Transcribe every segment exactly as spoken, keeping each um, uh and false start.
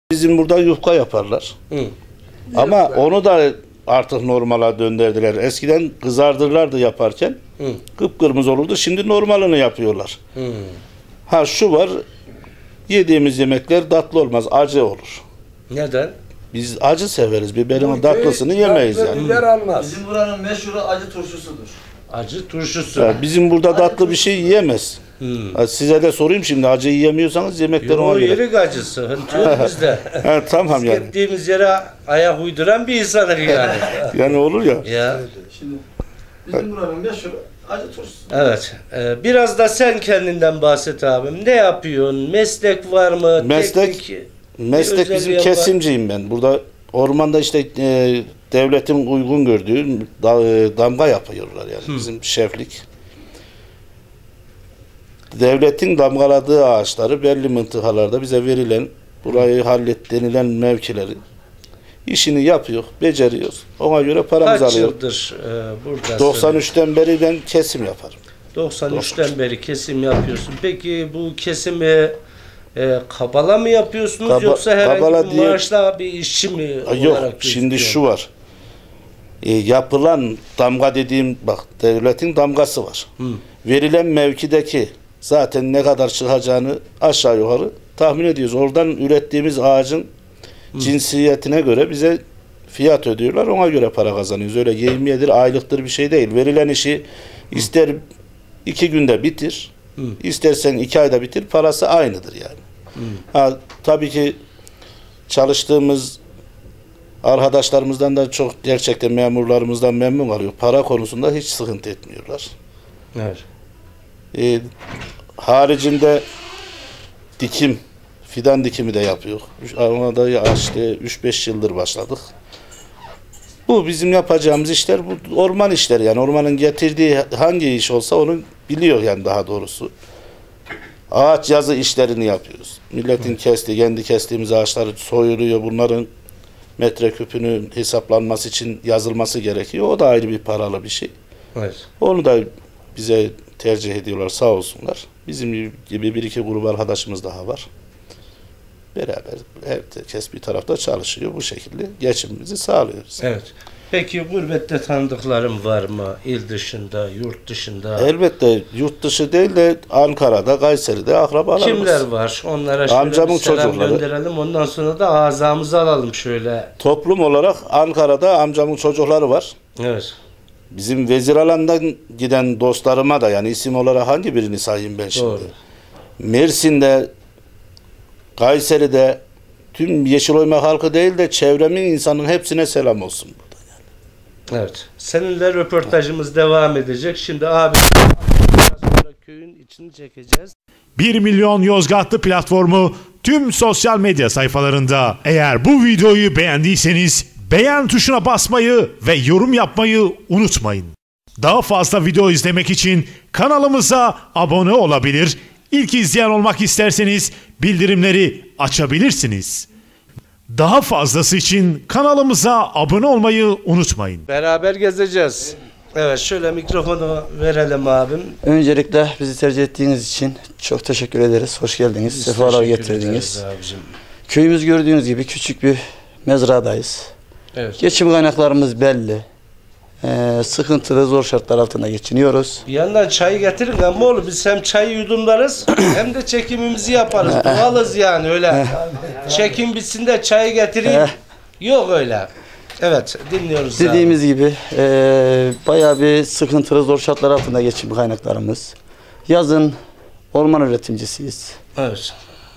Bizim burada yufka yaparlar. Hı. Ama yufka. Onu da artık normala döndürdüler. Eskiden kızardırlardı yaparken. Hı. Kıpkırmızı olurdu. Şimdi normalini yapıyorlar. Hı. Ha şu var. Yediğimiz yemekler tatlı olmaz. Acı olur. Neden? Biz acı severiz. Biberin tatlısını yemeyiz yani. Biber almaz. Bizim buranın meşhuru acı turşusudur. Acı turşusu. Ya bizim burada acı tatlı turşusu. Bir şey yiyemez. Hmm. Size de sorayım şimdi, acı yiyemiyorsanız yemekler ona göre. O yerik acısı. Hıntı bizde. Ha, tamam yani. Gittiğimiz yere ayak uyduran bir insanlık yani. Yani olur ya. Ya. Şimdi bizim buranın meşhuru acı turşusu. Evet. Ee, biraz da sen kendinden bahset abim. Ne yapıyorsun? Meslek var mı? Meslek, Teknik, meslek bizim kesimciyim ben. Burada ormanda işte e, devletin uygun gördüğü da, e, damga yapıyorlar yani. Hmm. Bizim şeflik. Devletin damgaladığı ağaçları belli mıntıkalarda bize verilen, burayı hallet denilen mevkileri işini yapıyor, beceriyoruz. Ona göre paramızı alıyoruz. Kaç yıldır e, buradasın? doksan üçten beri ben kesim yaparım. doksan üçten beri kesim yapıyorsun. Peki bu kesimi e, kabala mı yapıyorsunuz Kaba, yoksa herhangi bir diye, maaşla bir işçi mi yok, olarak şimdi gözüküyor? Şu var. E, yapılan damga dediğim, bak devletin damgası var. Hı. Verilen mevkideki zaten ne kadar çıkacağını aşağı yukarı tahmin ediyoruz. Oradan ürettiğimiz ağacın Hı. cinsiyetine göre bize fiyat ödüyorlar. Ona göre para kazanıyoruz. Öyle yevmiyedir, aylıktır bir şey değil. Verilen işi ister iki günde bitir, Hı. istersen iki ayda bitir, parası aynıdır yani. Hı. Ha, tabii ki çalıştığımız arkadaşlarımızdan da çok, gerçekten memurlarımızdan memnun kalıyor. Para konusunda hiç sıkıntı etmiyorlar. Evet. Ee, haricinde dikim, fidan dikimi de yapıyor. Ona da işte üç beş yıldır başladık. Bu bizim yapacağımız işler, bu orman işleri yani. Ormanın getirdiği hangi iş olsa onu biliyor yani, daha doğrusu. Ağaç yazı işlerini yapıyoruz. Milletin evet. kestiği, kendi kestiğimiz ağaçlar soyuluyor. Bunların metreküpünün hesaplanması için yazılması gerekiyor. O da ayrı bir paralı bir şey. Evet. Onu da bize tercih ediyorlar, sağ olsunlar. Bizim gibi bir iki grup arkadaşımız daha var. Beraber herkes bir tarafta çalışıyor. Bu şekilde geçimimizi sağlıyoruz. Evet. Peki gurbette tanıdıklarım var mı? İl dışında, yurt dışında? Elbette yurt dışı değil de Ankara'da, Kayseri'de akrabalarımız. Kimler var? Onlara şöyle Amcamın bir selam çocukları. Gönderelim. Ondan sonra da azamızı alalım şöyle. Toplum olarak Ankara'da amcamın çocukları var. Evet. Bizim Veziralan'dan giden dostlarıma da, yani isim olarak hangi birini sayayım ben şimdi? Doğru. Mersin'de, Kayseri'de, tüm Yeşiloymak halkı değil de çevremin insanın hepsine selam olsun burada yani. Evet. Seninle röportajımız devam edecek. Şimdi abi sonra köyün içini çekeceğiz. bir milyon Yozgatlı platformu tüm sosyal medya sayfalarında. Eğer bu videoyu beğendiyseniz beğen tuşuna basmayı ve yorum yapmayı unutmayın. Daha fazla video izlemek için kanalımıza abone olabilir, İlk izleyen olmak isterseniz bildirimleri açabilirsiniz. Daha fazlası için kanalımıza abone olmayı unutmayın. Beraber gezeceğiz. Evet, şöyle mikrofonu verelim abim. Öncelikle bizi tercih ettiğiniz için çok teşekkür ederiz. Hoş geldiniz. Biz sefalar getirdiniz. Köyümüz gördüğünüz gibi küçük bir mezradayız. Evet. Geçim kaynaklarımız belli. Ee, sıkıntılı, zor şartlar altında geçiniyoruz. Bir yandan çayı getirin ama oğlum, biz hem çayı yudumlarız hem de çekimimizi yaparız. Doğalız yani, öyle. Çekim bitsin de çayı getireyim. Yok öyle. Evet, dinliyoruz. Dediğimiz abi. gibi e, bayağı bir sıkıntılı, zor şartlar altında geçim kaynaklarımız. Yazın orman üretimcisiyiz. Evet.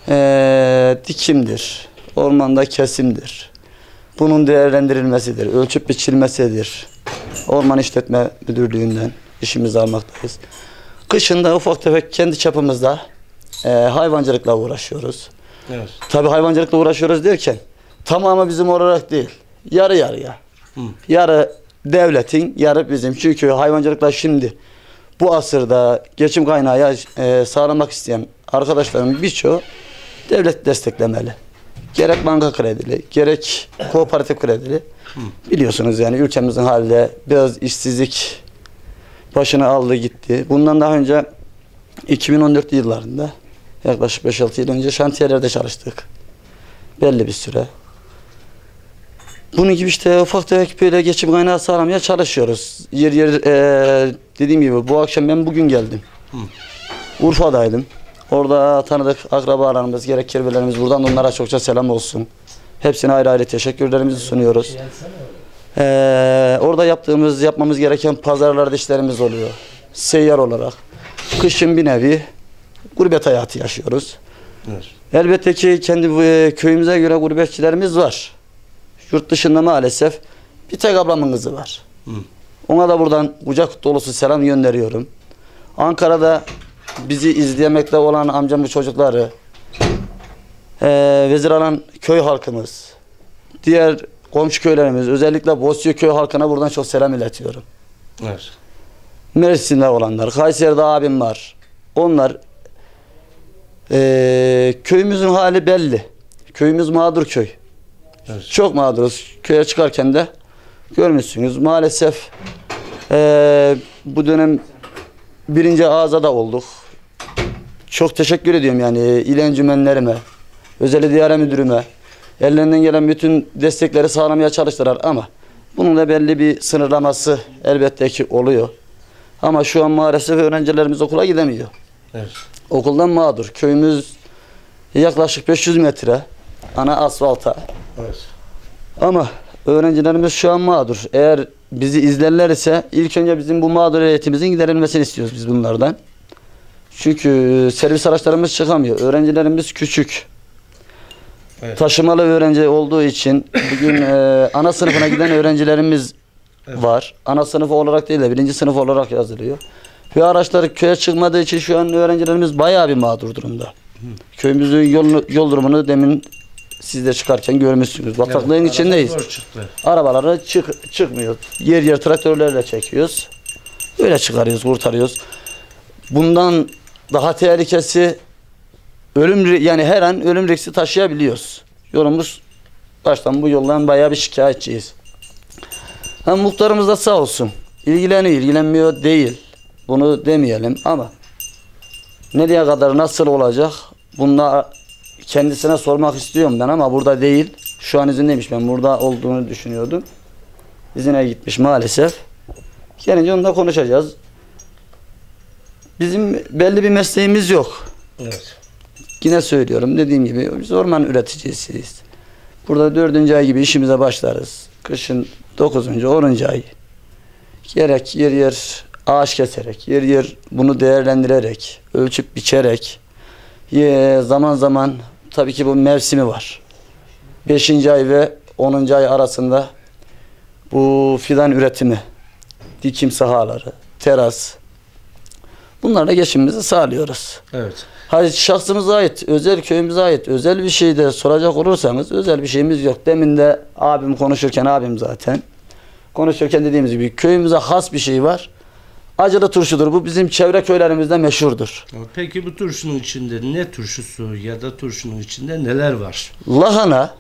E, dikimdir, ormanda kesimdir. Bunun değerlendirilmesidir, ölçüp biçilmesidir. Orman İşletme Müdürlüğü'nden işimizi almaktayız. Kışında ufak tefek kendi çapımızda e, hayvancılıkla uğraşıyoruz. Evet. Tabii hayvancılıkla uğraşıyoruz derken tamamı bizim olarak değil. Yarı yarıya. Hı. Yarı devletin, yarı bizim. Çünkü hayvancılıkla şimdi bu asırda geçim kaynağı e, sağlamak isteyen arkadaşlarımın birçoğu devlet desteklemeli. Gerek banka kredili, gerek kooperatif kredili. Hı. Biliyorsunuz yani ülkemizin halinde biraz işsizlik başını aldı gitti. Bundan daha önce iki bin on dört yıllarında yaklaşık beş altı yıl önce şantiyelerde çalıştık. Belli bir süre. Bunun gibi işte ufak tefek böyle geçim kaynağı sağlamaya çalışıyoruz. Yer yer e, dediğim gibi bu akşam ben bugün geldim. Hı. Urfa'daydım. Orada tanıdık akrabalarımız, gerek kirvelerimiz, buradan onlara çokça selam olsun. Hepsine ayrı ayrı teşekkürlerimizi sunuyoruz. Ee, orada yaptığımız, yapmamız gereken pazarlarda işlerimiz oluyor. Seyyar olarak. Kışın bir nevi gurbet hayatı yaşıyoruz. Evet. Elbette ki kendi e, köyümüze göre gurbetçilerimiz var. Yurt dışında maalesef bir tek ablamın kızı var. Hı. Ona da buradan kucak dolusu selam gönderiyorum. Ankara'da bizi izlemekte olan amcamın çocukları, e, Veziralan köy halkımız, diğer komşu köylerimiz, özellikle Bosya köy halkına buradan çok selam iletiyorum. Evet. Mersin'de olanlar, Kayseri'de abim var. Onlar e, köyümüzün hali belli. Köyümüz mağdur köy. Evet. Çok mağduruz. Köye çıkarken de görmüşsünüz. Maalesef e, bu dönem birinci ağza olduk. Çok teşekkür ediyorum yani il encümenlerime, özel idare müdürüme, ellerinden gelen bütün destekleri sağlamaya çalıştılar ama bunun da belli bir sınırlaması elbette ki oluyor. Ama şu an maalesef öğrencilerimiz okula gidemiyor. Evet. Okuldan mağdur. Köyümüz yaklaşık beş yüz metre ana asfalta. Evet. Ama öğrencilerimiz şu an mağdur. Eğer bizi izlerler ise ilk önce bizim bu mağduriyetimizin giderilmesini istiyoruz biz bunlardan. Çünkü servis araçlarımız çıkamıyor. Öğrencilerimiz küçük. Evet. Taşımalı öğrenci olduğu için bugün e, ana sınıfına giden öğrencilerimiz evet. var. Ana sınıfı olarak değil de birinci sınıf olarak yazılıyor. Ve araçlar köye çıkmadığı için şu an öğrencilerimiz bayağı bir mağdur durumda. Hı. Köyümüzün yol, yol durumunu demin siz de çıkarken görmüşsünüz. Bataklığın evet, içindeyiz. Arabaları çık, çıkmıyor. Yer yer traktörlerle çekiyoruz. Öyle çıkarıyoruz, kurtarıyoruz. Bundan daha tehlikesi ölüm, yani her an ölüm riski taşıyabiliyoruz. Yolumuz baştan bu yoldan bayağı bir şikayetçiyiz. Hem muhtarımız da sağ olsun. İlgileniyor, ilgilenmiyor değil. Bunu demeyelim ama nereye kadar nasıl olacak? Bununla kendisine sormak istiyorum ben ama burada değil. Şu an izindeymiş. Ben burada olduğunu düşünüyordum. İzine gitmiş maalesef. Gelince onunla konuşacağız. Bizim belli bir mesleğimiz yok. Evet. Yine söylüyorum dediğim gibi biz orman üreticisiyiz. Burada dördüncü ay gibi işimize başlarız. Kışın dokuzuncu, onuncu ay. Gerek yer yer ağaç keserek, yer yer bunu değerlendirerek, ölçüp biçerek, zaman zaman tabii ki bu mevsimi var. Beşinci ay ve onuncu ay arasında bu fidan üretimi, dikim sahaları, teras, bunlarla geçimimizi sağlıyoruz. Evet. Hadi şahsımıza ait, özel köyümüze ait özel bir şey de soracak olursanız özel bir şeyimiz yok. Demin de abim konuşurken, abim zaten konuşurken dediğimiz gibi köyümüze has bir şey var. Acılı turşudur. Bu bizim çevre köylerimizde meşhurdur. Peki bu turşunun içinde ne turşusu ya da turşunun içinde neler var? Lahana,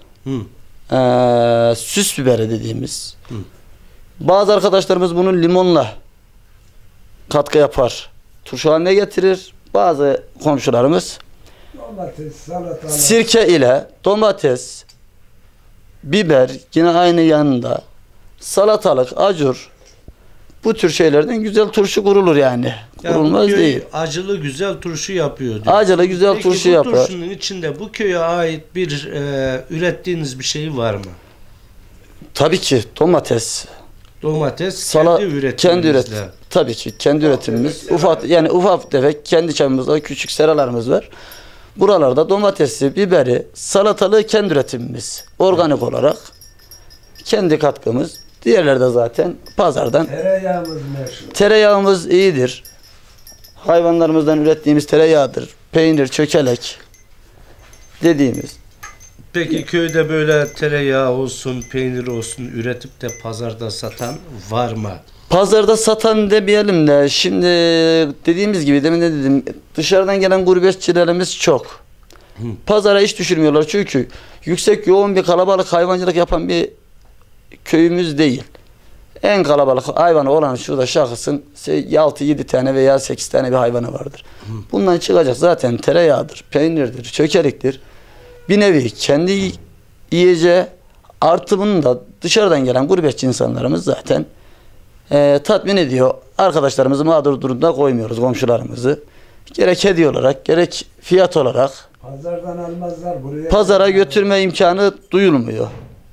e, süs biberi dediğimiz. Hı. Bazı arkadaşlarımız bunu limonla katkı yapar. Turşu haline getirir. Bazı komşularımız domates, salatalık, sirke ile domates, biber yine aynı yanında, salatalık, acur, bu tür şeylerden güzel turşu kurulur yani. yani Kurulmaz değil. Acılı güzel turşu yapıyor diyor. Acılı güzel Peki, turşu bu yapar. Peki bu turşunun içinde bu köye ait bir e, ürettiğiniz bir şey var mı? Tabii ki domates. Domates Sala, kendi üretimimizle. Kendi üretim. Tabii ki kendi üretimimiz. Ufak yani ufak tefek kendi çamımızda küçük seralarımız var. Buralarda domatesi, biberi, salatalığı kendi üretimimiz. Organik olarak kendi katkımız. Diğerleri de zaten pazardan. Tereyağımız meşhur. Tereyağımız iyidir. Hayvanlarımızdan ürettiğimiz tereyağıdır. Peynir, çökelek dediğimiz. Peki köyde böyle tereyağı olsun, peynir olsun üretip de pazarda satan var mı? Pazarda satan demeyelim de şimdi dediğimiz gibi demin de dedim dışarıdan gelen gurbetçilerimiz çok. Hı. Pazara hiç düşürmüyorlar çünkü yüksek yoğun bir kalabalık hayvancılık yapan bir köyümüz değil. En kalabalık hayvanı olan şurada şahısın altı yedi tane veya sekiz tane bir hayvanı vardır. Hı. Bundan çıkacak zaten tereyağıdır, peynirdir, çökeliktir. Bir nevi kendi yiyeceği artı bunun da dışarıdan gelen gurbetçi insanlarımız zaten e, tatmin ediyor. Arkadaşlarımızı mağdur durumda koymuyoruz, komşularımızı. Gerek hediye olarak gerek fiyat olarak Pazardan almazlar buraya. pazara götürme imkanı duyulmuyor.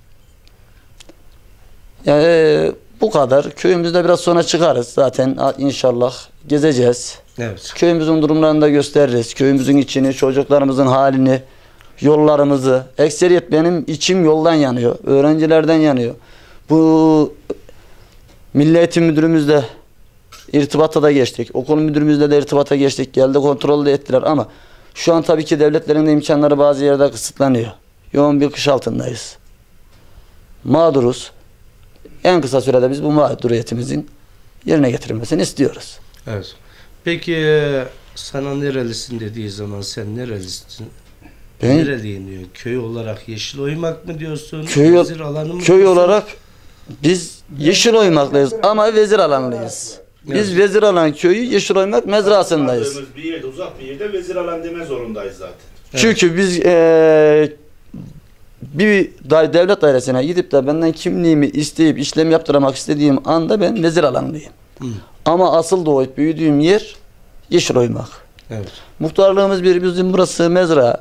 Yani e, bu kadar. Köyümüzde biraz sonra çıkarız zaten inşallah gezeceğiz. Evet. Köyümüzün durumlarını da gösteririz. Köyümüzün içini, çocuklarımızın halini, yollarımızı. Ekseriyet benim içim yoldan yanıyor. Öğrencilerden yanıyor. Bu Milli Eğitim Müdürümüzle irtibata da geçtik. Okul müdürümüzle de irtibata geçtik. Geldi kontrol de ettiler ama şu an tabii ki devletlerin de imkanları bazı yerde kısıtlanıyor. Yoğun bir kış altındayız. Mağduruz. En kısa sürede biz bu mağduriyetimizin yerine getirilmesini istiyoruz. Evet. Peki sana nerelisin dediği zaman sen nerelisin? Ben Nereliyim diyor. Köy olarak Yeşiloymak mı diyorsun? köy, Vezir alanı mı köy diyorsun? olarak biz Yeşiloymaklıyız ama vezir alanlıyız. Biz Evet. vezir alan köyü Yeşiloymak mezrasındayız. Kaldığımız bir yerde, uzak bir yerde vezir alan deme zorundayız zaten. Evet. Çünkü biz eee bir da- devlet dairesine gidip de benden kimliğimi isteyip işlem yaptırmak istediğim anda ben vezir alanlıyım. Hı. Ama asıl doğup büyüdüğüm yer Yeşiloymak. Evet. Muhtarlığımız bir, bizim burası mezra.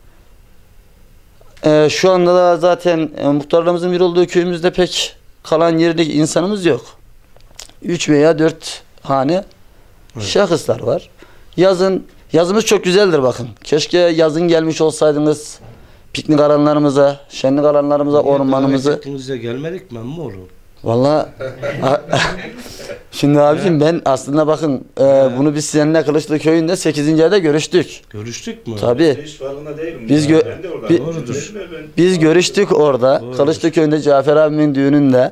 Ee, şu anda da zaten e, muhtarlığımızın bir olduğu köyümüzde pek kalan yerli insanımız yok. Üç veya dört hane Evet. şahıslar var. Yazın, yazımız çok güzeldir bakın. Keşke yazın gelmiş olsaydınız piknik alanlarımıza, şenlik alanlarımıza, ormanımızı. Hepimize gelmedik mi mi oğlum? Vallahi şimdi abicim ben aslında bakın e, bunu biz seninle Kılıçlı köyünde sekizinci ayda görüştük. Görüştük mü? Tabii. Hiç farkında değilim. Biz ya. gö- Ben de orada. bi- Doğrudur. Ben- Biz görüştük orada. Doğru. Kılıçlı köyünde Cafer abimin düğününde.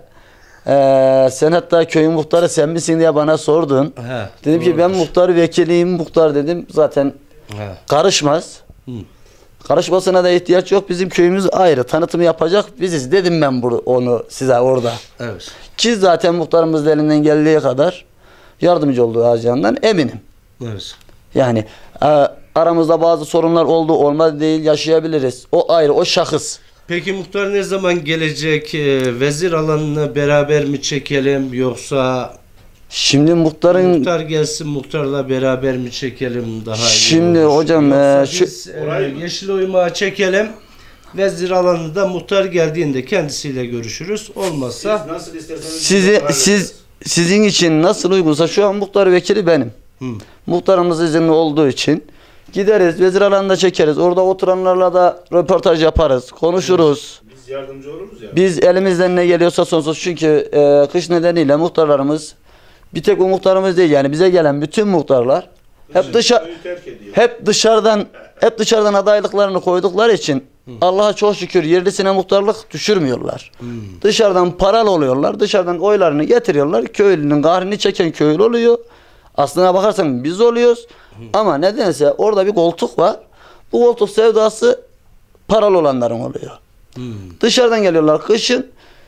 Ee, sen hatta köyün muhtarı sen misin diye bana sordun. He, Dedim ki ben doğrudur. muhtar vekiliyim, muhtar dedim. Zaten He. karışmaz. Hı. Karışmasına da ihtiyaç yok. Bizim köyümüz ayrı. Tanıtımı yapacak biziz. Dedim ben bunu, onu size orada. Evet. Ki zaten muhtarımız da elinden geldiği kadar yardımcı olduğu harcandan eminim. Evet. Yani e, aramızda bazı sorunlar oldu, olmadı değil, yaşayabiliriz. O ayrı, o şahıs. Peki muhtar ne zaman gelecek? Ee, vezir alanını beraber mi çekelim yoksa Şimdi muhtarın muhtar gelsin muhtarla beraber mi çekelim daha iyi Şimdi olur? hocam, Yoksa e, şu- biz e, yeşil oymağı çekelim. Vezir alanında muhtar geldiğinde kendisiyle görüşürüz. Olmazsa Siz nasıl isterseniz sizi karar siz veririz. sizin için nasıl uygunsa şu an muhtar vekili benim. Hı. Muhtarımız izinli olduğu için gideriz, vezir alanında çekeriz. Orada oturanlarla da röportaj yaparız, konuşuruz. Biz yardımcı oluruz ya. Biz elimizden ne geliyorsa sonsuz çünkü e, kış nedeniyle muhtarlarımız bir tek o muhtarımız değil yani bize gelen bütün muhtarlar hep dışarı Köyü terk ediyor. hep dışarıdan hep dışarıdan adaylıklarını koydukları için Allah'a çok şükür yerlisine muhtarlık düşürmüyorlar. Dışarıdan paralı oluyorlar. Dışarıdan oylarını getiriyorlar. Köylünün kahrini çeken köylü oluyor. Aslına bakarsan biz oluyoruz. Ama nedense orada bir koltuk var. Bu koltuk sevdası paralı olanların oluyor. Dışarıdan geliyorlar kışın.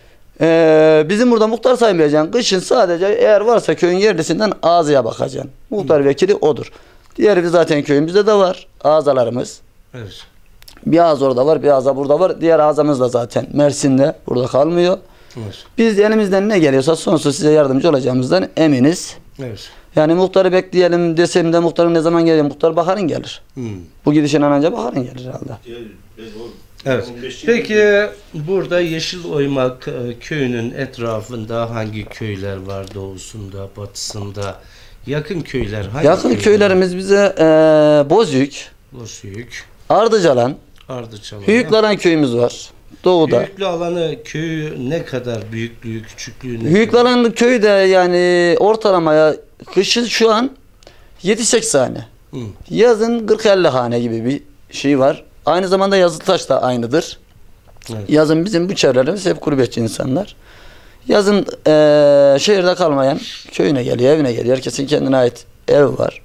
Ee, bizim burada muhtar saymayacaksın. Kışın sadece eğer varsa köyün yerlisinden ağzıya bakacaksın. Muhtar vekili odur. Diğeri bir zaten köyümüzde de var. Ağzalarımız. evet. Bir ağza orada var, bir ağza burada var. Diğer ağzamız da zaten Mersin'de. Burada kalmıyor. Evet. Biz elimizden ne geliyorsa sonsuz size yardımcı olacağımızdan eminiz. Evet. Yani muhtarı bekleyelim desem de muhtarın ne zaman gelir? Muhtar baharın gelir. Hı. Bu gidişin anca baharın gelir herhalde. Ya, ben oğlum, Evet. on beş yıl- Peki burada Yeşiloymak e, köyünün etrafında hangi köyler var doğusunda, batısında? Yakın köyler hangi Yakın köyler? köylerimiz bize eee Bozüyük, Bozüyük, Ardıcalan, Ardıçalan. Hüyüklaran köyümüz var. Doğuda. Hüyüklü alanı köyü ne kadar büyüklüğü, küçüklüğü ne kadar? Hüyüklaran köyü de yani ortalamaya kışın şu an yedi sekiz hane. Hı. Yazın kırk elli hane gibi bir şey var. Aynı zamanda Yazıltaş da aynıdır. Evet. Yazın bizim bu çevrelerimiz hep gurbetçi insanlar. Yazın eee, şehirde kalmayan köyüne geliyor, evine geliyor. Herkesin kendine ait ev var.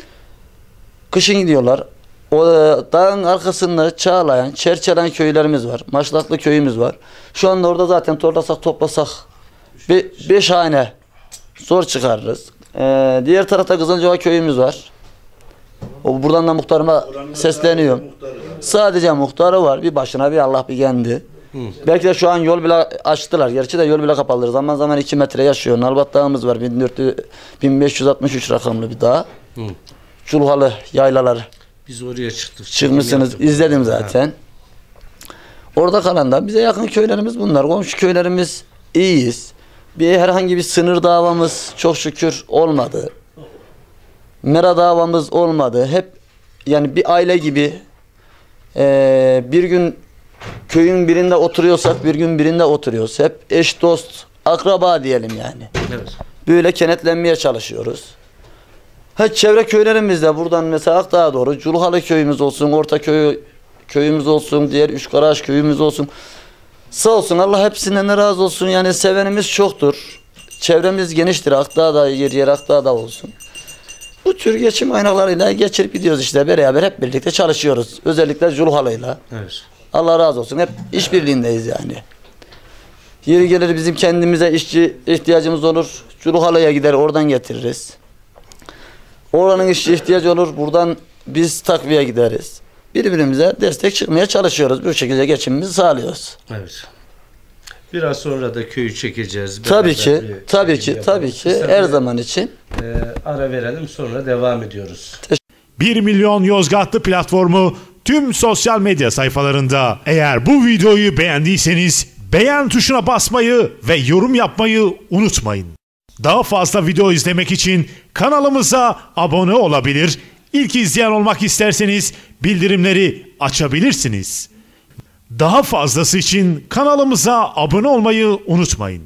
Kışın gidiyorlar. O e, dağın arkasında Çağlayan, Çerçelen köylerimiz var. Maşlaklı köyümüz var. Şu anda orada zaten toplasak toplasak be, beş hane zor çıkarırız. Eee, diğer tarafta Kızılcova köyümüz var. O buradan da muhtarıma Oranın da sesleniyorum. muhtarı var. Sadece muhtarı var. Bir başına bir Allah bir kendi. Belki de şu an yol bile açtılar. Gerçi de yol bile kapalıdır. Zaman zaman iki metre yaşıyor. Nalbat Dağımız var. bin beş yüz altmış üç rakamlı bir dağ. Hı. Çulhalı yaylaları. Biz oraya çıktık. Çıkmışsınız. İzledim zaten. Ha. Orada kalan da bize yakın köylerimiz bunlar. Komşu köylerimiz iyiyiz. Bir herhangi bir sınır davamız çok şükür olmadı. Mera davamız olmadı. Hep yani bir aile gibi ee, bir gün köyün birinde oturuyorsak bir gün birinde oturuyoruz. Hep eş dost akraba diyelim yani. Evet. Böyle kenetlenmeye çalışıyoruz. Ha, çevre köylerimizde buradan mesela Akdağ'a doğru Culhalı köyümüz olsun, Ortaköy köyümüz olsun, diğer Üçkaraş köyümüz olsun. Sağ olsun Allah hepsinden de razı olsun. Yani sevenimiz çoktur. Çevremiz geniştir. Akdağ'da yer yer Akdağ'da olsun. Bu tür geçim kaynaklarıyla geçirip gidiyoruz işte. Beraber hep birlikte çalışıyoruz. Özellikle Culhalı'yla. Evet. Allah razı olsun. Hep işbirliğindeyiz yani. Yeri gelir bizim kendimize işçi ihtiyacımız olur. Culhalı'ya gider oradan getiririz. Oranın işçi ihtiyacı olur. Buradan biz takviye gideriz. Birbirimize destek çıkmaya çalışıyoruz. Bu şekilde geçimimizi sağlıyoruz. Evet. Biraz sonra da köyü çekeceğiz. Tabii ki, tabii ki, tabii ki. Her zaman için. E, ara verelim sonra devam ediyoruz. bir milyon Yozgatlı platformu tüm sosyal medya sayfalarında. Eğer bu videoyu beğendiyseniz beğen tuşuna basmayı ve yorum yapmayı unutmayın. Daha fazla video izlemek için kanalımıza abone olabilir, İlk izleyen olmak isterseniz bildirimleri açabilirsiniz. Daha fazlası için kanalımıza abone olmayı unutmayın.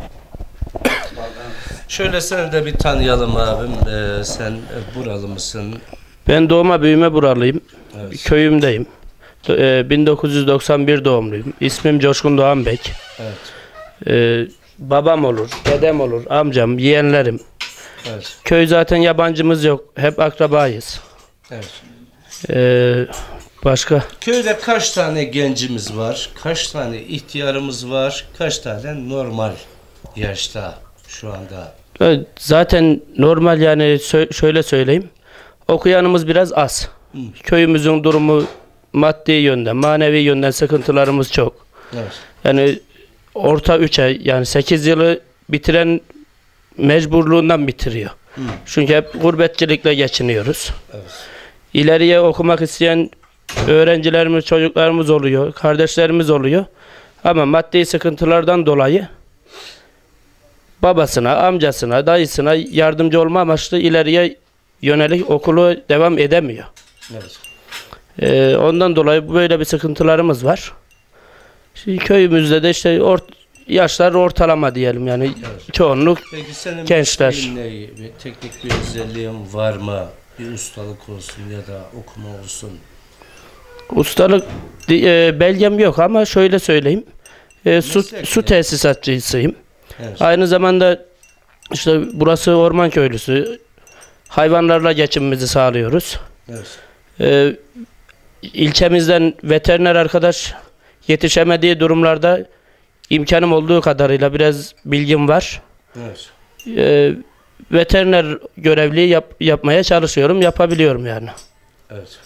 Şöyle seni de bir tanıyalım abim. Ee, sen buralı mısın? Ben doğma büyüme buralıyım. Evet. Köyümdeyim. bin dokuz yüz doksan bir doğumluyum. İsmim Coşkun Doğan Bek. Evet. Ee, babam olur, dedem olur, amcam, yeğenlerim. Evet. Köy zaten yabancımız yok. Hep akrabayız. Evet. Ee, başka? Köyde kaç tane gencimiz var? Kaç tane ihtiyarımız var? Kaç tane normal yaşta şu anda? Zaten normal yani şöyle söyleyeyim. Okuyanımız biraz az. Hı. Köyümüzün durumu maddi yönden, manevi yönden sıkıntılarımız çok. Evet. Yani orta üçe yani sekiz yılı bitiren mecburluğundan bitiriyor. Hı. Çünkü hep gurbetçilikle geçiniyoruz. Evet. İleriye okumak isteyen öğrencilerimiz, çocuklarımız oluyor, kardeşlerimiz oluyor. Ama maddi sıkıntılardan dolayı babasına, amcasına, dayısına yardımcı olma amaçlı ileriye yönelik okulu devam edemiyor. Evet. Ee, ondan dolayı böyle bir sıkıntılarımız var. Şimdi köyümüzde de işte ort yaşlar ortalama diyelim yani evet. Çoğunluk Peki senin gençler. Ne, bir teknik bir özelliğin var mı? Bir ustalık olsun ya da okuma olsun. Ustalık e, belgem yok ama şöyle söyleyeyim. E, su, su tesisatçısıyım. Evet. Aynı zamanda işte burası orman köylüsü. Hayvanlarla geçimimizi sağlıyoruz. Evet. E, ilçemizden veteriner arkadaş yetişemediği durumlarda imkanım olduğu kadarıyla biraz bilgim var. Evet. E, veteriner görevliği yap, yapmaya çalışıyorum. Yapabiliyorum yani. Evet.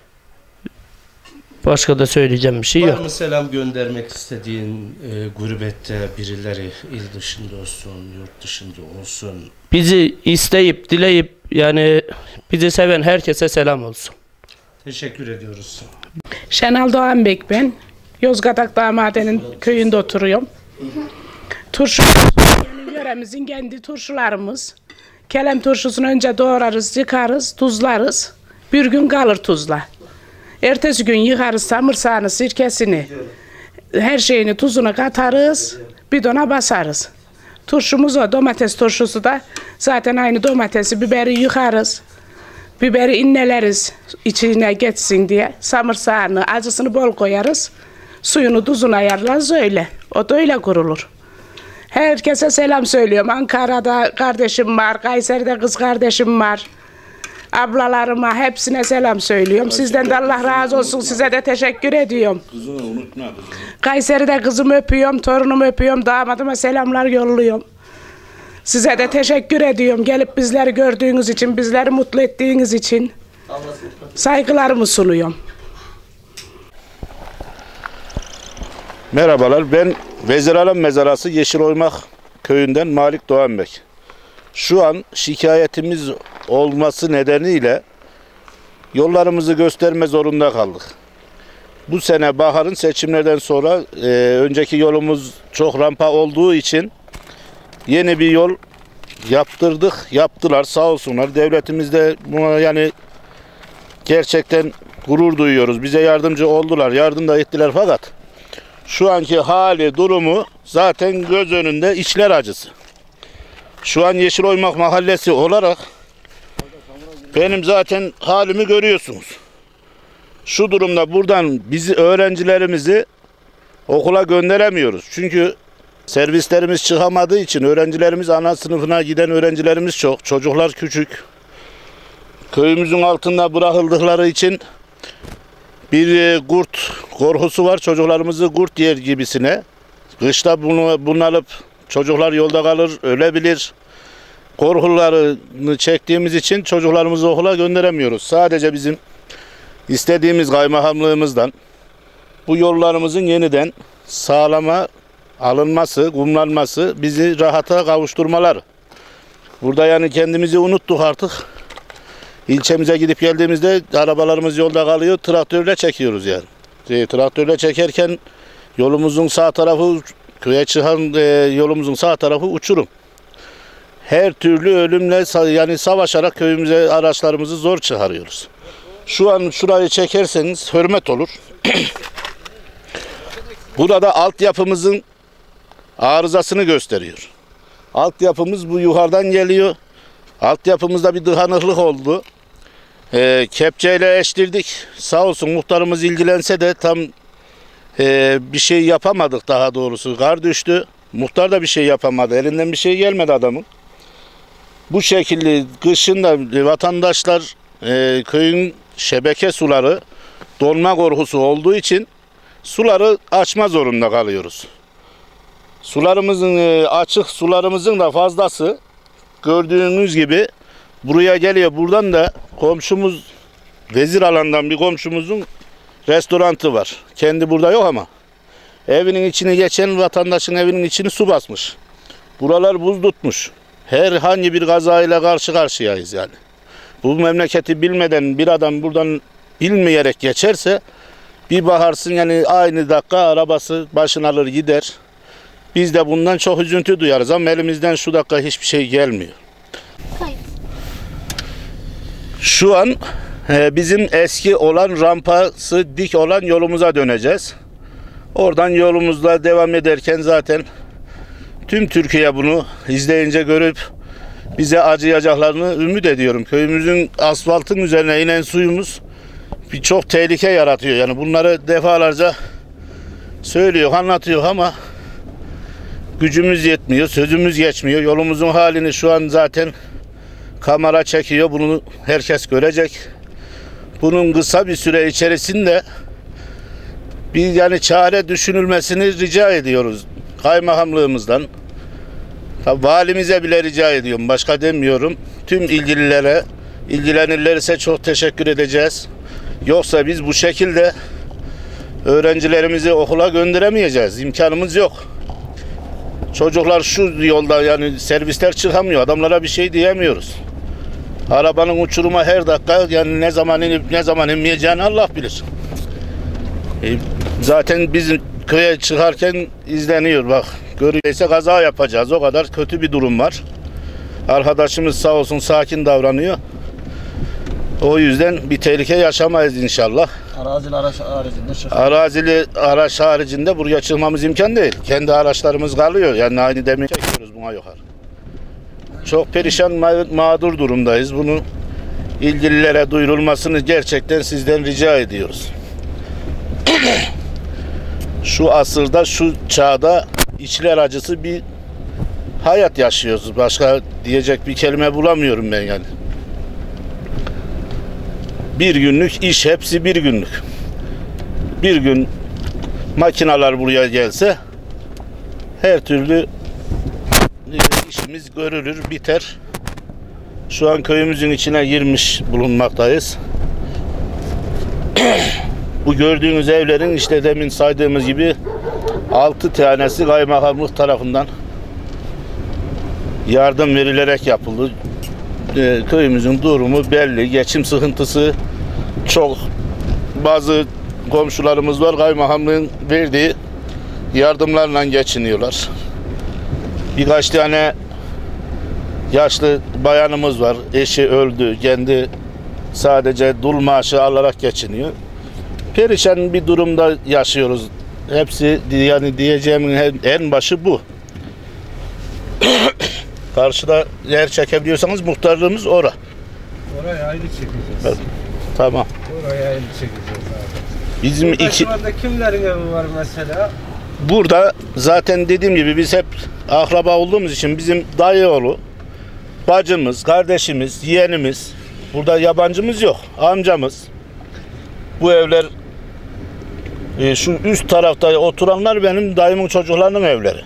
Başka da söyleyeceğim bir şey var yok. Var mı selam göndermek istediğin e, gurbette birileri il dışında olsun, yurt dışında olsun? Bizi isteyip, dileyip yani bizi seven herkese selam olsun. Teşekkür ediyoruz. Şenal Doğan Bek ben. Yozgat Akdağ Maden'in köyünde oturuyorum. Turşu, yani yöremizin kendi turşularımız. Kelem turşusunu önce doğrarız, yıkarız, tuzlarız. Bir gün kalır tuzla. Ertesi gün yıkarız samırsağını, sirkesini, her şeyini, tuzunu katarız, bidona basarız. Turşumuz o, domates turşusu da zaten aynı domatesi, biberi yıkarız. Biberi inneleriz içine geçsin diye. Samırsağını, acısını bol koyarız. Suyunu, tuzunu ayarlarız öyle. O da öyle kurulur. Herkese selam söylüyorum. Ankara'da kardeşim var, Kayseri'de kız kardeşim var. Ablalarıma hepsine selam söylüyorum. Sizden de Allah razı olsun. Size de teşekkür ediyorum. Kızını unutma kızını. Kayseri'de kızımı öpüyorum, torunumu öpüyorum, damadıma selamlar yolluyorum. Size de teşekkür ediyorum. Gelip bizleri gördüğünüz için, bizleri mutlu ettiğiniz için saygılarımı sunuyorum. Merhabalar, ben Veziralan Mezarası Yeşiloymak köyünden Malik Doğanbek. Şu an şikayetimiz olması nedeniyle yollarımızı gösterme zorunda kaldık. Bu sene baharın seçimlerden sonra e, önceki yolumuz çok rampa olduğu için yeni bir yol yaptırdık, yaptılar sağ olsunlar. Devletimiz de buna yani gerçekten gurur duyuyoruz. Bize yardımcı oldular, yardım da ettiler fakat şu anki hali, durumu zaten göz önünde içler acısı. Şu an Yeşiloymak Mahallesi olarak benim zaten halimi görüyorsunuz. Şu durumda buradan bizi öğrencilerimizi okula gönderemiyoruz. Çünkü servislerimiz çıkamadığı için öğrencilerimiz ana sınıfına giden öğrencilerimiz çok. Çocuklar küçük. Köyümüzün altında bırakıldıkları için bir kurt korkusu var. Çocuklarımızı kurt yer gibisine. Kışta bunu bunalıp çocuklar yolda kalır, ölebilir. Korkularını çektiğimiz için çocuklarımızı okula gönderemiyoruz. Sadece bizim istediğimiz kaymakamlığımızdan bu yollarımızın yeniden sağlama alınması, kumlanması, bizi rahata kavuşturmaları. Burada yani kendimizi unuttuk artık. İlçemize gidip geldiğimizde arabalarımız yolda kalıyor, traktörle çekiyoruz yani. E, traktörle çekerken yolumuzun sağ tarafı, köye çıkan e, yolumuzun sağ tarafı uçurum. Her türlü ölümle yani savaşarak köyümüze araçlarımızı zor çıkarıyoruz. Şu an şurayı çekerseniz hürmet olur. Burada altyapımızın arızasını gösteriyor. Altyapımız bu yukarıdan geliyor. Altyapımızda bir dıhanıklık oldu. E, kepçeyle eştirdik. Sağ olsun muhtarımız ilgilense de tam e, bir şey yapamadık daha doğrusu. Kar düştü. Muhtar da bir şey yapamadı. Elinden bir şey gelmedi adamın. Bu şekilde kışında vatandaşlar e, köyün şebeke suları donma korkusu olduğu için suları açma zorunda kalıyoruz. Sularımızın e, açık sularımızın da fazlası gördüğünüz gibi buraya geliyor. Buradan da komşumuz Veziralan'dan bir komşumuzun restorantı var. Kendi burada yok ama evinin içini geçen vatandaşın evinin içini su basmış. Buralar buz tutmuş. Herhangi bir kazayla karşı karşıyayız yani. Bu memleketi bilmeden bir adam buradan bilmeyerek geçerse bir bakarsın yani aynı dakika arabası başını alır gider. Biz de bundan çok üzüntü duyarız ama elimizden şu dakika hiçbir şey gelmiyor. Kayıt. Şu an e, bizim eski olan rampası dik olan yolumuza döneceğiz. Oradan yolumuzla devam ederken zaten tüm Türkiye bunu izleyince görüp bize acıyacaklarını ümit ediyorum. Köyümüzün asfaltın üzerine inen suyumuz bir çok tehlike yaratıyor. Yani bunları defalarca söylüyor, anlatıyor ama gücümüz yetmiyor, sözümüz geçmiyor. Yolumuzun halini şu an zaten kamera çekiyor. Bunu herkes görecek. Bunun kısa bir süre içerisinde bir yani çare düşünülmesini rica ediyoruz kaymakamlığımızdan. Tabii valimize bile rica ediyorum. Başka demiyorum. Tüm ilgililere, ilgilenirlerse çok teşekkür edeceğiz. Yoksa biz bu şekilde öğrencilerimizi okula gönderemeyeceğiz. İmkanımız yok. Çocuklar şu yolda yani servisler çıkamıyor. Adamlara bir şey diyemiyoruz. Arabanın uçuruma her dakika yani ne zaman inip ne zaman inmeyeceğini Allah bilir. E, zaten biz köye çıkarken izleniyor bak. Görüyorsa kaza yapacağız. O kadar kötü bir durum var. Arkadaşımız sağ olsun sakin davranıyor. O yüzden bir tehlike yaşamayız inşallah. Arazili araç haricinde çıkıyor. Arazili araç haricinde buraya çıkmamız imkan değil. Kendi araçlarımız kalıyor. Yani aynı demir çekiyoruz buna yukarı. Çok perişan mağdur durumdayız. Bunu ilgililere duyurulmasını gerçekten sizden rica ediyoruz. Şu asırda, şu çağda içler acısı bir hayat yaşıyoruz. Başka diyecek bir kelime bulamıyorum ben yani. Bir günlük iş, hepsi bir günlük. Bir gün makineler buraya gelse her türlü işimiz görülür, biter. Şu an köyümüzün içine girmiş bulunmaktayız. Bu gördüğünüz evlerin işte demin saydığımız gibi altı tanesi kaymakamlık tarafından yardım verilerek yapıldı. Ee, köyümüzün durumu belli. Geçim sıkıntısı çok. Bazı komşularımız var, kaymakamlığın verdiği yardımlarla geçiniyorlar. Birkaç tane yaşlı bayanımız var. Eşi öldü. Kendi sadece dul maaşı alarak geçiniyor. Perişan bir durumda yaşıyoruz. Hepsi, yani diyeceğimin en, en başı bu. Karşıda yer çekebiliyorsanız muhtarlığımız ora. Oraya ayrı çekeceğiz. Evet. Tamam. Oraya ayrı çekeceğiz abi. Bizim Burada iki şu anda kimlerin evi var mesela? burada zaten dediğim gibi biz hep akraba olduğumuz için bizim dayı oğlu, bacımız, kardeşimiz, yeğenimiz, burada yabancımız yok. Amcamız. Bu evler e, şu üst tarafta oturanlar benim dayımın çocuklarının evleri.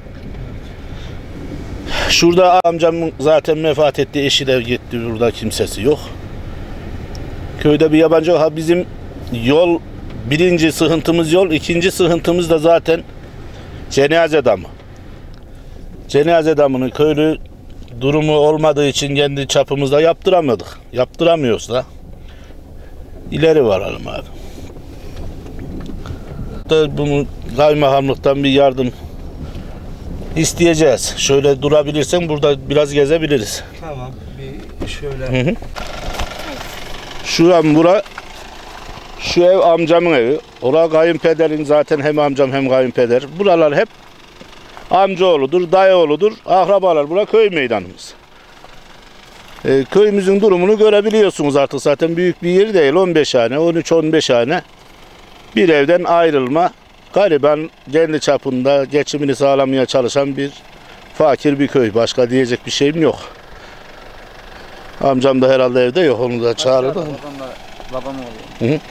Şurada amcamın zaten vefat etti, eşi de gitti, burada kimsesi yok. Köyde bir yabancı yok. Ha, bizim yol, birinci sıkıntımız yol, ikinci sıkıntımız da zaten cenaze damı. Cenaze damını köylü durumu olmadığı için kendi çapımızda yaptıramadık. Yaptıramıyoruz da. İleri varalım abi. Da bunu kaymakamlıktan bir yardım isteyeceğiz. Şöyle durabilirsen burada biraz gezebiliriz. Tamam. Bir şöyle. Hı hı. Şu an bura, şu ev amcamın evi. Orada kayınpederin, zaten hem amcam hem kayınpeder. Buralar hep amcaoğludur, dayıoğludur, akrabalar. Bura köy meydanımız. Ee, köyümüzün durumunu görebiliyorsunuz artık, zaten büyük bir yer değil. on beş hane, on üç on beş hane. Bir evden ayrılma. Gariban, kendi çapında geçimini sağlamaya çalışan bir fakir bir köy. Başka diyecek bir şeyim yok. Amcam da herhalde evde yok, onu da çağırdı. Babam babam oluyor. Hı hı.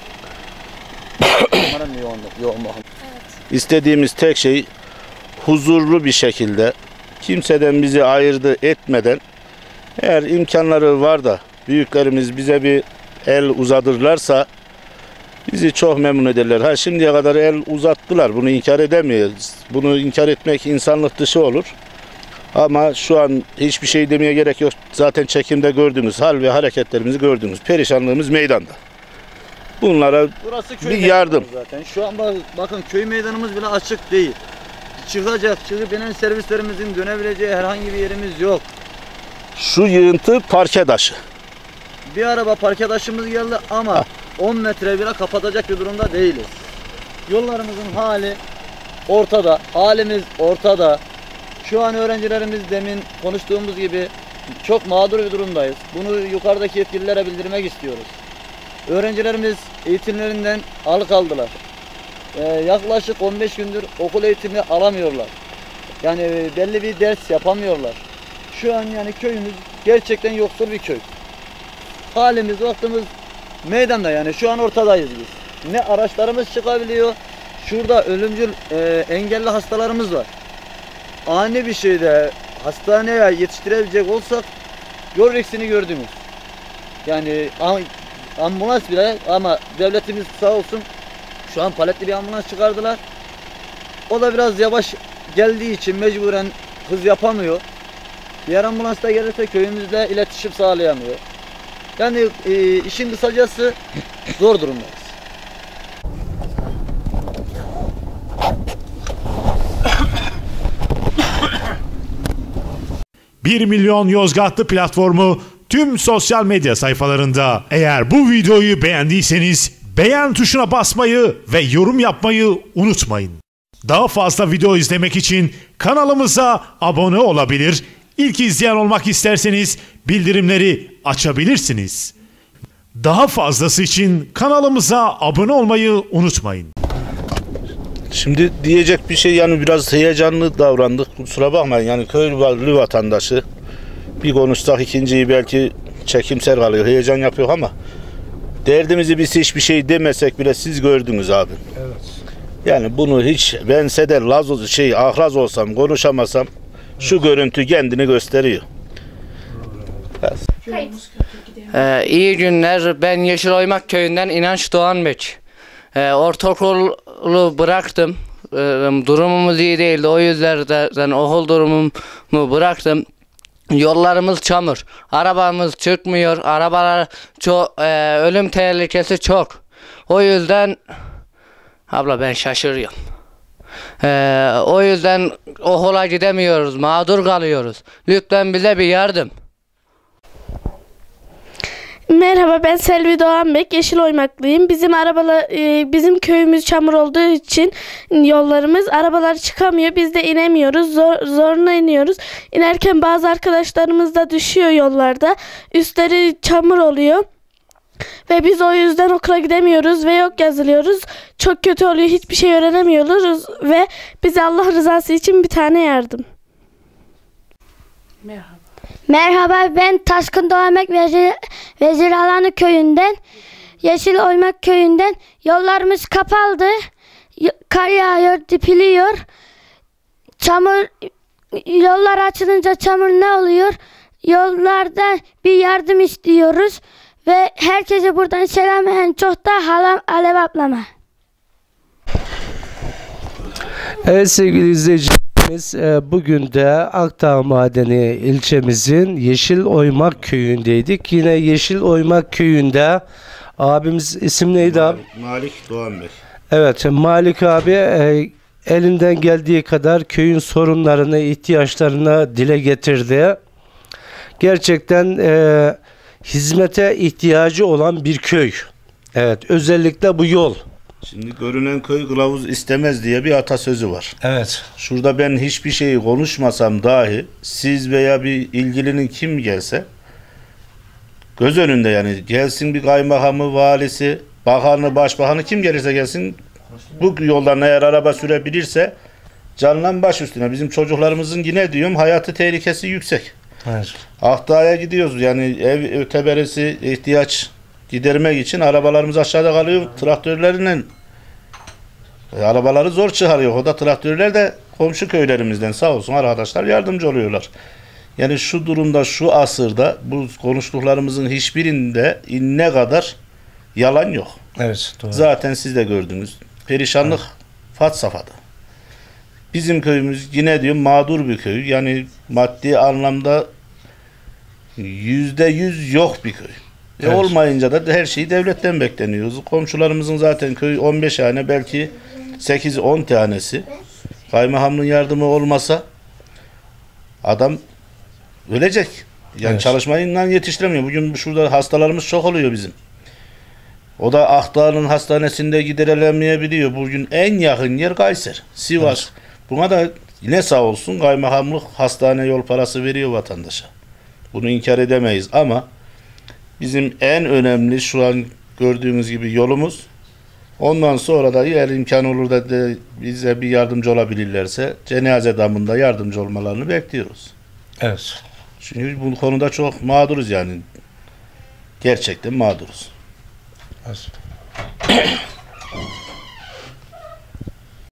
Umarım yoğun, yoğun bakım. İstediğimiz tek şey huzurlu bir şekilde, kimseden bizi ayırdı etmeden, eğer imkanları var da büyüklerimiz bize bir el uzatırlarsa bizi çok memnun ederler. Ha, şimdiye kadar el uzattılar, bunu inkar edemeyiz. Bunu inkar etmek insanlık dışı olur. Ama şu an hiçbir şey demeye gerek yok. Zaten çekimde gördüğünüz hal ve hareketlerimizi gördünüz. Perişanlığımız meydanda. Bunlara Burası köy bir meydanı yardım. zaten. Şu an bak, bakın köy meydanımız bile açık değil. Çıkacak, çıkıp inen servislerimizin dönebileceği herhangi bir yerimiz yok. Şu yığıntı parke taşı. Bir araba parke taşımız geldi ama ha. on metre bile kapatacak bir durumda değiliz. Yollarımızın hali ortada, halimiz ortada. Şu an öğrencilerimiz demin konuştuğumuz gibi çok mağdur bir durumdayız. Bunu yukarıdaki yetkililere bildirmek istiyoruz. Öğrencilerimiz eğitimlerinden alıkaldılar. Ee, yaklaşık on beş gündür okul eğitimi alamıyorlar. Yani belli bir ders yapamıyorlar. Şu an yani köyümüz gerçekten yoksul bir köy. Halimiz, vaktimiz meydanda, yani şu an ortadayız biz. Ne araçlarımız çıkabiliyor. Şurada ölümcül e, engelli hastalarımız var. Ani bir şeyde hastaneye yetiştirebilecek olsak yol riskini gördünüz. Yani ambulans bile, ama devletimiz sağ olsun şu an paletli bir ambulans çıkardılar. O da biraz yavaş geldiği için mecburen hız yapamıyor. Diğer ambulans da gelirse köyümüzle iletişim sağlayamıyor. Yani e, işin kısacası zor durumdayız. bir milyon Yozgatlı platformu tüm sosyal medya sayfalarında. Eğer bu videoyu beğendiyseniz beğen tuşuna basmayı ve yorum yapmayı unutmayın. Daha fazla video izlemek için kanalımıza abone olabilir, İlk izleyen olmak isterseniz bildirimleri açabilirsiniz. Daha fazlası için kanalımıza abone olmayı unutmayın. Şimdi diyecek bir şey, yani biraz heyecanlı davrandık. Kusura bakmayın, yani köylü vatandaşı. Bir konuşsak ikinciyi belki çekimser kalıyor, heyecan yapıyor ama derdimizi biz hiçbir şey demesek bile siz gördünüz abi. Evet. Yani bunu hiç, bense de Laz şey ahraz olsam, konuşamasam şu görüntü kendini gösteriyor. Ee, iyi günler. Ben Yeşiloymak köyünden İnanç Doğanbek. Ee, ortaokulu bıraktım. e, durumumuz iyi değildi. O yüzden okul durumumu bıraktım. Yollarımız çamur. Arabamız çıkmıyor. Arabalar çok e, ölüm tehlikesi çok. O yüzden abla ben şaşırıyorum. E, o yüzden okula gidemiyoruz. Mağdur kalıyoruz. Lütfen bize bir yardım. Merhaba, ben Selvi Doğanbek, Yeşil Oymaklıyım. Bizim arabalar, e, bizim köyümüz çamur olduğu için yollarımız, arabalar çıkamıyor. Biz de inemiyoruz. Zor, zoruna iniyoruz. İnerken bazı arkadaşlarımız da düşüyor yollarda. Üstleri çamur oluyor. Ve biz o yüzden okula gidemiyoruz ve yok yazılıyoruz. Çok kötü oluyor. Hiçbir şey öğrenemiyoruz ve bize Allah rızası için bir tane yardım. Merhaba. Merhaba, ben Taşkın Doğamek Vezir, Vezir Alanı köyünden, Yeşil Oymak köyünden. Yollarımız kapalı, kar yağıyor, dipiliyor. Çamur, yollar açılınca çamur ne oluyor? Yollarda bir yardım istiyoruz ve herkese buradan selam, en çok da halam Alev ablama. Evet sevgili izleyicilerimiz, bugün de Akdağ Madeni ilçemizin Yeşil Oymak köyündeydik. Yine Yeşil Oymak köyünde abimiz isim neydi abi? Malik Doğan Bey. Evet, Malik abi e, elinden geldiği kadar köyün sorunlarını, ihtiyaçlarını dile getirdi. Gerçekten e, hizmete ihtiyacı olan bir köy. Evet, özellikle bu yol. Şimdi görünen köy kılavuz istemez diye bir atasözü var. Evet. Şurada ben hiçbir şeyi konuşmasam dahi siz veya bir ilgilinin kim gelse göz önünde, yani gelsin bir kaymakamı, valisi, bakanı, başbakanı, kim gelirse gelsin bu yoldan eğer araba sürebilirse canlan baş üstüne. Bizim çocuklarımızın yine diyorum hayatı tehlikesi yüksek. Evet. Akdağ'a gidiyoruz, yani ev öteberisi ihtiyaç gidermek için arabalarımız aşağıda kalıyor. Traktörlerle e, arabaları zor çıkarıyor. O da traktörler de komşu köylerimizden sağ olsun arkadaşlar yardımcı oluyorlar. Yani şu durumda, şu asırda bu konuştuklarımızın hiçbirinde inne kadar yalan yok. Evet, doğru. Zaten siz de gördünüz. Perişanlık evet. Fat safhada. Bizim köyümüz yine diyorum mağdur bir köy. Yani maddi anlamda yüzde yüz yok bir köy. Evet. E olmayınca da her şeyi devletten bekleniyoruz. Komşularımızın zaten köy on beş tane, belki sekiz on tanesi. Kaymakamlığın yardımı olmasa adam ölecek. Yani evet. Çalışmayla yetiştiremiyor. Bugün şurada hastalarımız çok oluyor bizim. O da Akdağ'ın hastanesinde giderilemeyebiliyor. Bugün en yakın yer Kayseri, Sivas. Evet. Buna da yine sağ olsun kaymakamlık hastane yol parası veriyor vatandaşa. Bunu inkar edemeyiz ama bizim en önemli şu an gördüğünüz gibi yolumuz. Ondan sonra da eğer imkan olur da de bize bir yardımcı olabilirlerse cenaze damında yardımcı olmalarını bekliyoruz. Evet. Çünkü bu konuda çok mağduruz yani. Gerçekten mağduruz. Evet.